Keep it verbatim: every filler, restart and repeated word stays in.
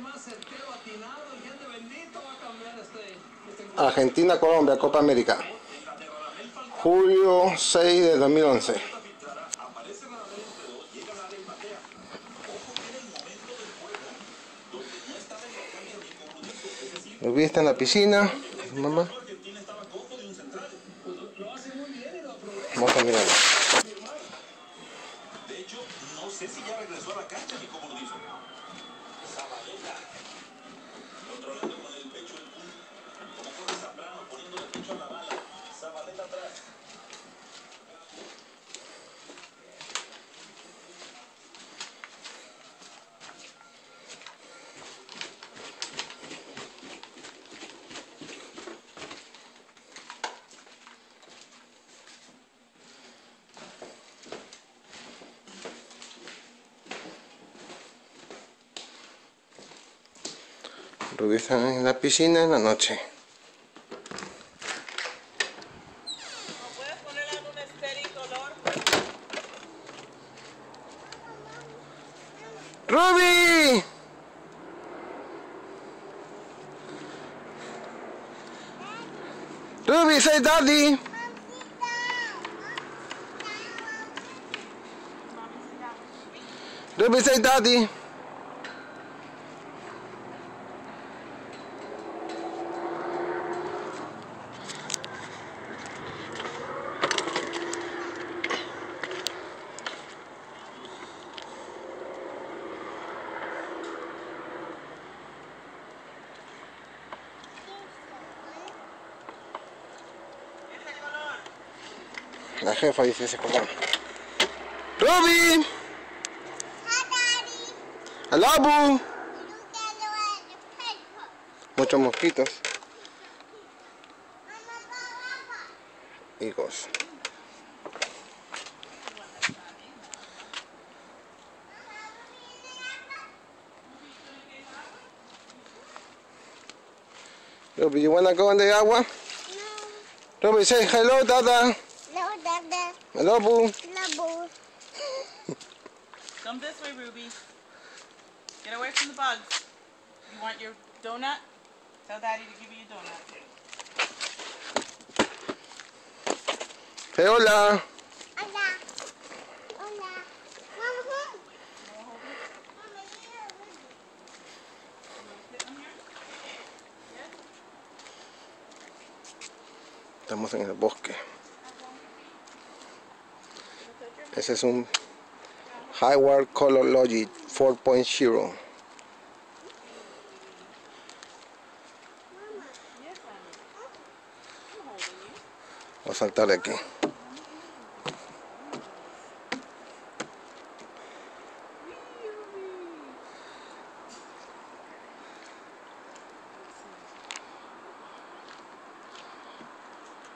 Argentina, Colombia, Copa América. Julio seis de dos mil once. Rubí está en la piscina. Mamá. Vamos a mirar. De hecho, no sé si ya regresó a la cancha ni cómo lo hizo. Zabaleta, controlando con el pecho el punto. Como corre Zambrano, poniendo el pecho a la bala. Zabaleta atrás. Rubí está en la piscina en la noche. ¿No puedes ponerla en un estéril color? ¡Rubí! ¡Rubí, say daddy! Rubí, say daddy! La jefa dice ese color. ¡Rubí! ¡Alabu! Muchos mosquitos. Higos. Rubí, you wanna go in the agua? No. Rubí, say hello, Dada. Hello, Dada. Hello, Boo. Hello, Boo. Come this way, Ruby. Get away from the bugs. You want your donut? Tell Daddy to give you a donut. Hey, hola. Hola. Hola. Mama, home. Estamos en el bosque. Ese es un Highward Color Logic cuatro punto cero. Voy a saltar de aquí.